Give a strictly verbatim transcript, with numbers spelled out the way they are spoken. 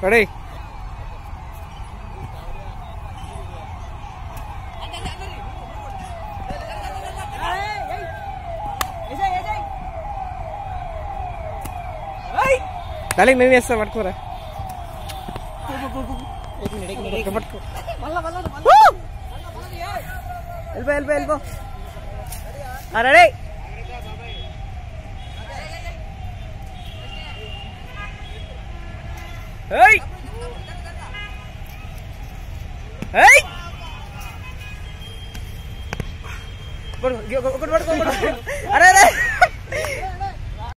ready darling నేను చేస్తా పట్టుకోరా పట్టుకో వెళ్ళిపో వెళ్ళిపో వెళ్ళిపో రెడీ ఏయ్ ఏయ్ ఒకటి పట్టుకో అరే అరే